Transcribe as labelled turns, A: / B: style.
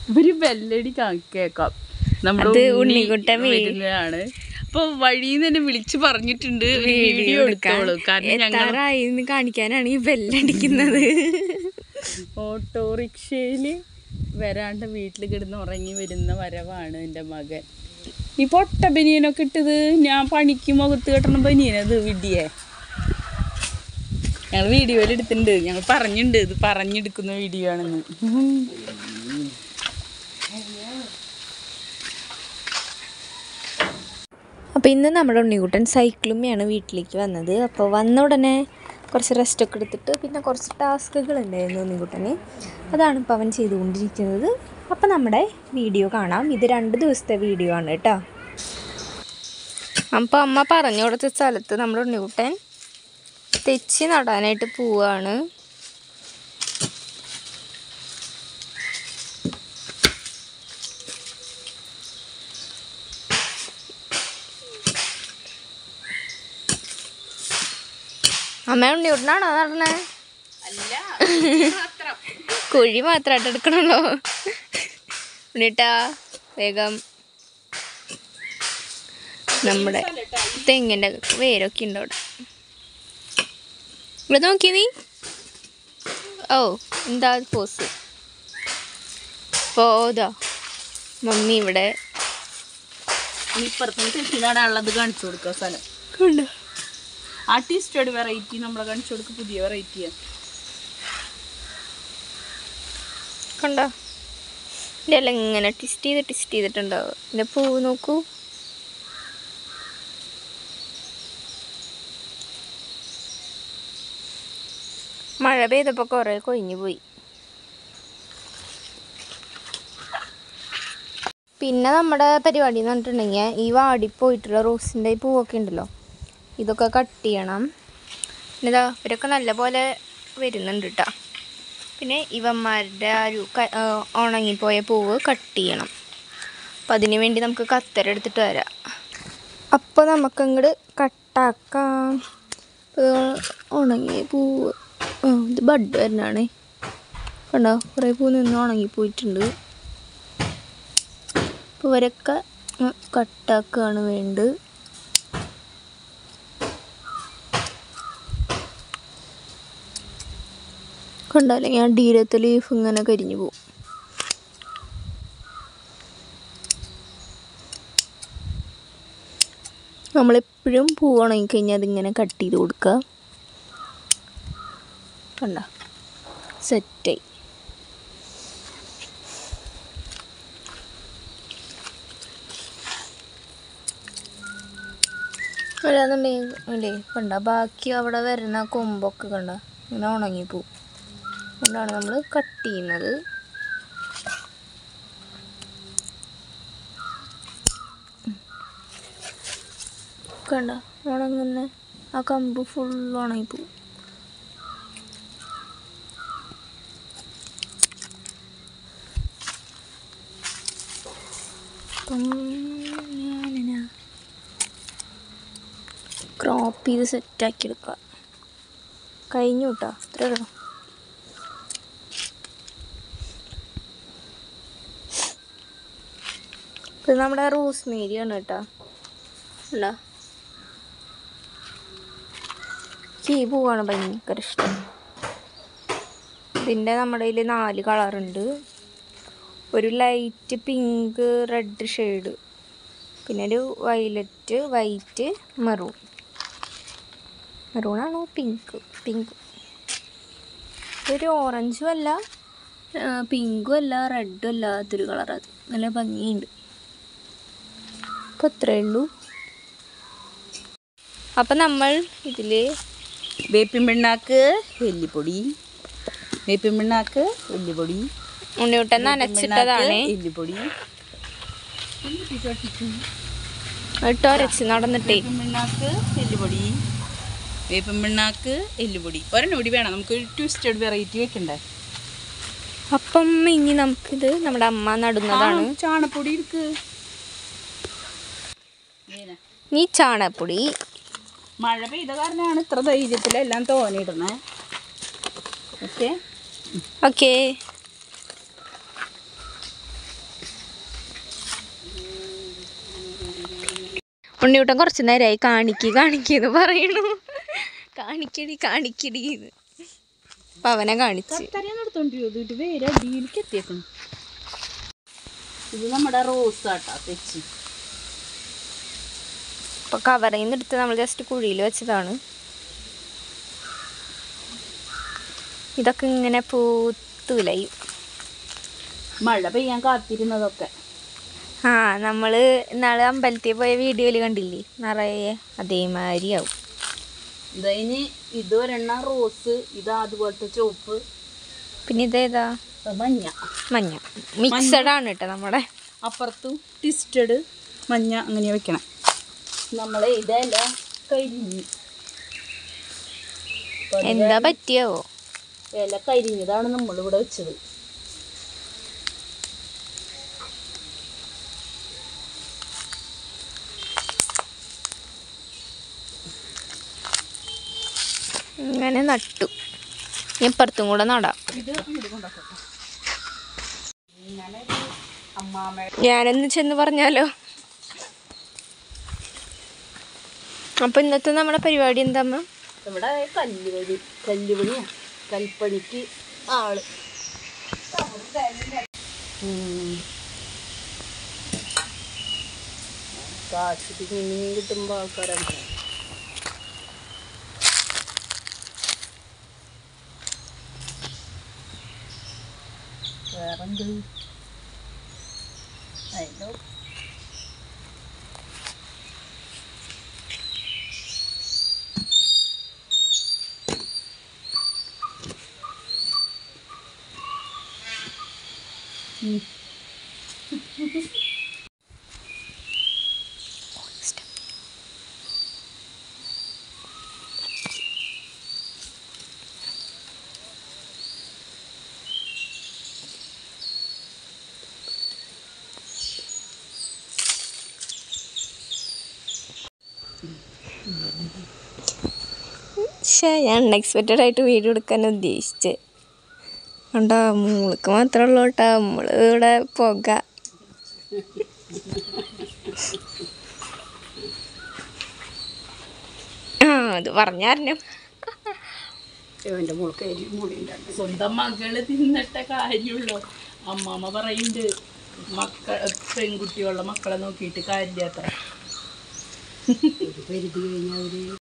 A: ഒരു ബെല്ലടി കേക്കാം നമ്മുടെ ഉണ്ണിക്കുട്ടൻ വരുന്നതാണ്. അപ്പൊ വഴിന്ന് തന്നെ വിളിച്ചു പറഞ്ഞിട്ടുണ്ട് വീഡിയോ എടുത്തോളൂ, കാരണം ഞങ്ങൾ
B: കാണിക്കാനാണ് ഈ ബെല്ലടിക്കുന്നത്.
A: ഓട്ടോറിക്ഷയില് വരാണ്ട് വീട്ടിൽ കിടന്ന് ഉറങ്ങി വരുന്ന വരവാണ് എൻ്റെ മകൻ. ഈ പൊട്ട ബനിയനൊക്കെ ഇട്ടത് ഞാൻ പണിക്ക് മുഖത്ത് കെട്ടണം ബനിയനത് വിഡിയെ ഞങ്ങൾ വീഡിയോയിൽ എടുത്തിട്ടുണ്ട്. ഞങ്ങൾ പറഞ്ഞിട്ടുണ്ട് ഇത് പറഞ്ഞെടുക്കുന്ന വീഡിയോ ആണെന്ന്.
B: അപ്പോൾ ഇന്ന് നമ്മുടെ ഉണ്ണിക്കുട്ടൻ സൈക്കിളുമ്മയാണ് വീട്ടിലേക്ക് വന്നത്. അപ്പോൾ വന്ന ഉടനെ കുറച്ച് റെസ്റ്റൊക്കെ എടുത്തിട്ട് പിന്നെ കുറച്ച് ടാസ്കുകൾ ഉണ്ടായിരുന്നു ഉണ്ണിക്കുട്ടന്. അതാണ് ഇപ്പോൾ അവൻ ചെയ്തുകൊണ്ടിരിക്കുന്നത്. അപ്പോൾ നമ്മുടെ വീഡിയോ കാണാം. ഇത് 2 ദിവസത്തെ വീഡിയോ ആണ് കേട്ടോ. അപ്പോൾ അമ്മ പറഞ്ഞു കൊടുത്ത സ്ഥലത്ത് നമ്മുടെ ഉണ്ണിക്കുട്ടൻ തെച്ചി നടാനായിട്ട് പോവുകയാണ്. അമ്മ ഉണ്ണിക്കുട്ടനാണോ നടണേ? കുഴി മാത്രമായിട്ട് എടുക്കണല്ലോ. ഉണ്ണിട്ടാ വേഗം. നമ്മുടെ തെങ്ങിൻ്റെ വേരൊക്കെ ഉണ്ട് അവിടെ. ഇവിടെ നോക്കി നീ. ഓ എന്താ പോസ്. പോതാ മമ്മി ഇവിടെ
A: തെച്ചിനാടാനുള്ളത് കാണിച്ചു കൊടുക്കുക സ്ഥലം കണ്ടോ. ആർട്ടിസ്റ്റോട് വെറൈറ്റി നമ്മളെ കാണിച്ചു കൊടുക്കുക, പുതിയ വെറൈറ്റിയാണ്
B: കണ്ടോ. ഇതെല്ലാം ഇങ്ങനെ ട്വിസ്റ്റ് ചെയ്തിട്ടുണ്ടാവും. ഇതിൻ്റെ പൂവ് നോക്കൂ. മഴ പെയ്തപ്പോൾ കുറേ കൊഴിഞ്ഞു പോയി. പിന്നെ നമ്മുടെ പരിപാടി എന്ന് പറഞ്ഞിട്ടുണ്ടെങ്കിൽ ഈ വാടിപ്പോയിട്ടുള്ള റോസിൻ്റെ ഈ പൂവൊക്കെ ഉണ്ടല്ലോ, ഇതൊക്കെ കട്ട് ചെയ്യണം. പിന്നെ ഇതാ ഇവരൊക്കെ നല്ല പോലെ വരുന്നുണ്ട് കേട്ടോ. പിന്നെ ഇവന്മാരുടെ ആ ഒരു ഉണങ്ങിപ്പോയ പൂവ് കട്ട് ചെയ്യണം. അപ്പം അതിന് വേണ്ടി നമുക്ക് കത്തര എടുത്തിട്ട് വരാം. അപ്പോൾ നമുക്കങ്ങോട്ട് കട്ടാക്കാം. ഉണങ്ങിയ പൂവ് ഇത് ബഡ് വരുന്നതാണേ. കണ്ടോ കുറേ പൂ നിന്ന് ഉണങ്ങിപ്പോയിട്ടുണ്ട്. അപ്പോൾ ഇവരൊക്കെ കട്ടാക്കുകയാണ് വേണ്ടത്. കണ്ടോ, അല്ലെങ്കിൽ ആ ഡീലത്തെ ലീഫ് ഇങ്ങനെ കരിഞ്ഞു പോകും. നമ്മളെപ്പോഴും പൂ ഉണങ്ങിക്കഴിഞ്ഞാൽ അതിങ്ങനെ കട്ട് ചെയ്ത് കൊടുക്കുക. കണ്ടോ സെറ്റായി. അല്ലാന്നുണ്ടെങ്കിൽ അല്ലേ കണ്ട ബാക്കി അവിടെ വരുന്ന കൊമ്പൊക്കെ കണ്ട ഇങ്ങനെ ഉണങ്ങിപ്പോവും. അതുകൊണ്ടാണ് നമ്മൾ കട്ട് ചെയ്യുന്നത്. കണ്ട ഉണങ്ങുന്ന ആ കമ്പ് ഫുൾ ഉണങ്ങിപ്പോവും. അപ്പം ഞാനിനാ ക്രോപ്പ് ചെയ്ത് സെറ്റാക്കി എടുക്കുക. കഴിഞ്ഞു കേട്ടോ, അത്രേ ഉള്ളൂ. ഇത് നമ്മുടെ റോസ്മേരിയാണ് കേട്ടോ. അല്ല ഈ പൂവാണ് ഭയങ്കര ഇഷ്ടം. ഇതിൻ്റെ നമ്മുടെ കയ്യിൽ 4 കളറുണ്ട്. ഒരു ലൈറ്റ് പിങ്ക് റെഡ് ഷെയ്ഡ്, പിന്നെ ഒരു വയലറ്റ് വൈറ്റ് മെറൂൺ. മെറൂണാണോ പിങ്ക്. ഒരു ഓറഞ്ചും അല്ല പിങ്കും അല്ല റെഡും അല്ലാത്തൊരു കളർ. അത് നല്ല ഭംഗിയുണ്ട്. അപ്പോൾ അത്രയേ ഉള്ളൂ. അപ്പം നമ്മൾ ഇതിൽ
A: വേപ്പിൻ പിണ്ണാക്ക്, എല്ലിപ്പൊടി, വേപ്പിൻ പിണ്ണാക്ക്, എല്ലിപ്പൊടി,
B: ഉണ്ണിക്കുട്ടൻ നനച്ചിട്ടതാണ്.
A: എല്ലിപ്പൊടി
B: ഇട്ടൊരച്ച് നടന്നിട്ടേ.
A: പിണ്ണാക്ക്, എല്ലിപ്പൊടി, വേപ്പിൻ പിണ്ണാക്ക്, എല്ലുപൊടി. ഒരെണ്ണൂടി വേണം, നമുക്ക് ട്വിസ്റ്റഡ് വെറൈറ്റി വെക്കണ്ടേ.
B: അപ്പം ഇനി നമുക്കിത് നമ്മുടെ അമ്മ നടുന്നതാണ്.
A: ചാണപ്പൊടി എടുക്ക്.
B: നീ ചാണപ്പൊടി.
A: മഴ പെയ്ത കാരണമാണ് ഇത്ര ധൈര്യത്തിലെല്ലാം തോന്നിയിടണേ. Okay
B: okay. ഉണ്ണിയൂട്ടൻ കുറച്ച് നേരമായി കാണിക്കെന്ന് പറയണു. കാണിക്കടി അപ്പൊ അവനെ കാണിച്ച്.
A: ഇത് നമ്മുടെ റോസ് ആട്ടാ തെച്ചി.
B: അപ്പൊ കവറിൽ നിന്ന് എടുത്ത് നമ്മൾ ജസ്റ്റ് കുഴിയിൽ വെച്ചതാണ്. ഇതൊക്കെ ഇങ്ങനെ പൂത്തുലയും.
A: മഴ പെയ്യാൻ കാത്തിരുന്നതൊക്കെ.
B: ആ നമ്മള് ഇന്നാള് അമ്പലത്തിൽ പോയ വീഡിയോയിൽ കണ്ടില്ലേ, നിറയെ അതേമാതിരി ആവും.
A: ഇതിന് ഇതൊരെണ്ണ റോസ്, ഇത് അതുപോലത്തെ ചുവപ്പ്,
B: പിന്നെ ഇതേതാ മഞ്ഞ മിക്സഡ് ആണ് കേട്ടോ. നമ്മുടെ
A: അപ്പുറത്തും ട്വിസ്റ്റഡ് മഞ്ഞ അങ്ങനെ വെക്കണം. നമ്മളെ ഇതെല്ലാം കരിഞ്ഞു.
B: എന്താ പറ്റിയാവോ?
A: ഇല കരിഞ്ഞതാണ് നമ്മളിവിടെ വെച്ചത്.
B: ഇങ്ങനെ നട്ടു. ഇപ്പുറത്തും കൂടെ നടാം. ഞാനൊന്ന് ചെന്ന് പറഞ്ഞാലോ. അപ്പൊ ഇന്നത്തെ നമ്മുടെ പരിപാടി എന്താ?
A: ഇവിടെ കല്ലുപണിയാ, കൽപ്പണിക്ക് ആള്. കാശിക്ക് മീൻ കിട്ടുമ്പോ ആൾക്കാരാണ്. വേറെന്ത് അതിൻ്റെ
B: ഞാൻ അൺഎക്സ്പെക്റ്റഡ് ആയിട്ട് വീഡിയോ എടുക്കാൻ ഉദ്ദേശിച്ചത് കണ്ടാ. മോൾക്ക് മാത്രമേ ഉള്ളൂ കേട്ടാ നമ്മള് ഇവിടെ പുക. അത് പറഞ്ഞായിരുന്നു.
A: സ്വന്തം മകള് തിന്നിട്ട കാര്യമുള്ളൂ. അമ്മാമ്മ പറയുന്നുണ്ട് പെൺകുട്ടികളുടെ മക്കളെ നോക്കിയിട്ട് കാര്യമില്ലാത്ത.